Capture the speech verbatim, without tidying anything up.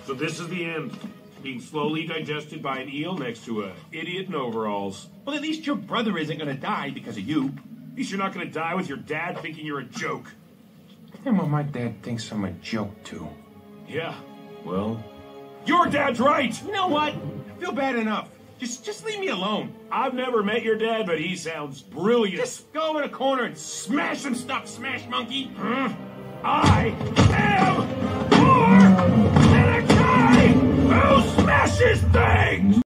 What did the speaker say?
So this is the end. Being slowly digested by an eel next to a idiot in overalls. Well, at least your brother isn't gonna die because of you. At least you're not gonna die with your dad thinking you're a joke. And well, my dad thinks I'm a joke, too. Yeah, well, your dad's right! You know what? I feel bad enough. Just, just leave me alone. I've never met your dad, but he sounds brilliant. Just go in a corner and smash some stuff, smash monkey. Hmm? I am more